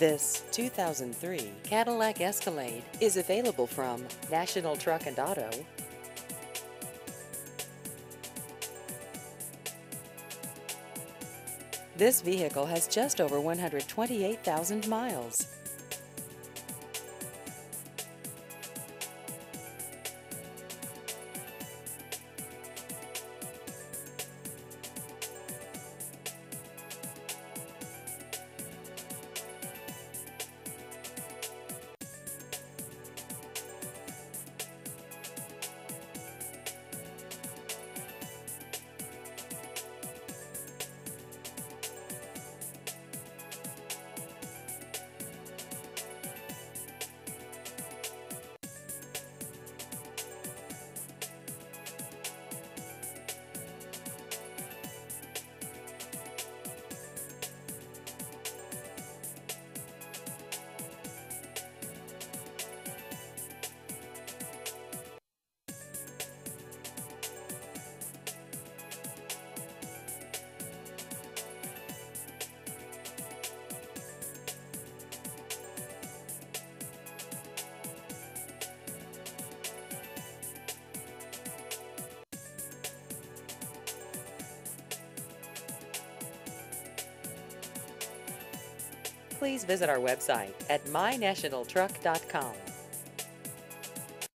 This 2003 Cadillac Escalade is available from National Truck and Auto. This vehicle has just over 128,000 miles. Please visit our website at mynationaltruck.com.